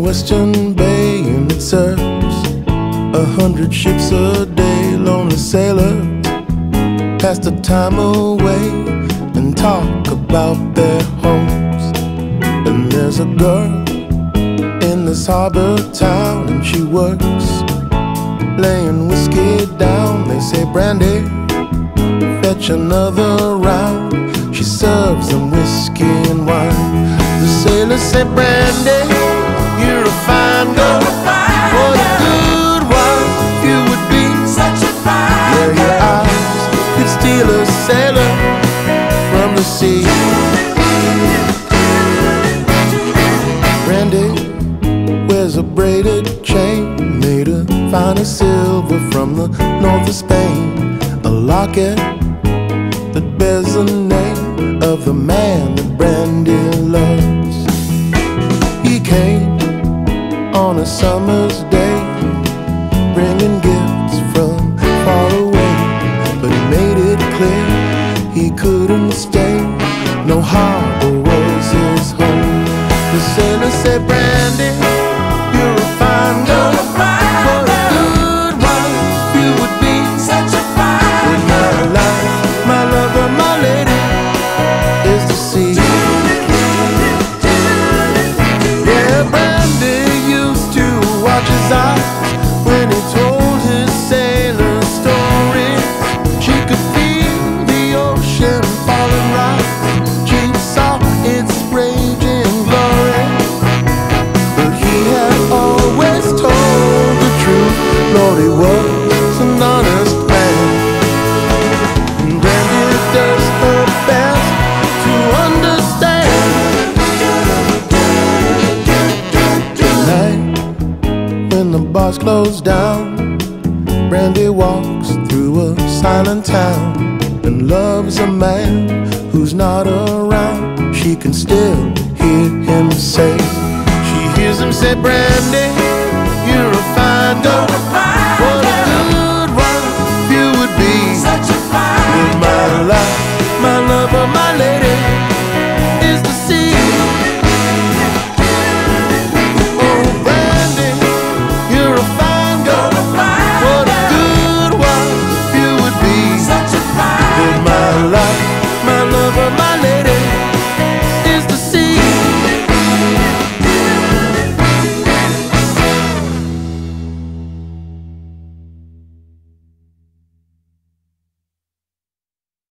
Western Bay, and it serves 100 ships a day. Lonely sailors pass the time away and talk about their homes. And there's a girl in this harbor town, and she works laying whiskey down. They say, "Brandy, fetch another round." She serves them whiskey and wine. The sailors say, "Brandy, you're a fine girl. What a good wife you would be. Such a fine Yeah, your eyes could steal a sailor from the sea." Brandy wears a braided chain made of finest silver from the north of Spain, a locket that bears the name of the man that Brandy loves. He came on a summer's day, bringing gifts from far away, but he made it clear he couldn't stay. No harbor was his home. The sailor said, "Brandy, you're a fine girl. What a good wife you would be. Such a fine With my life, my lover, my lady is the sea." Yeah, Brandy used to watch his eyes when he told his sailor stories. She could feel the ocean fall and rise. She saw its raging glory, but he had always told the truth. Lord, he was an honest man. And Brandy does her best to understand. Tonight, when the bars close down, Brandy walks through a silent town and loves a man who's not around. She can still hear him say, she hears him say, "Brandy, you're a fine girl.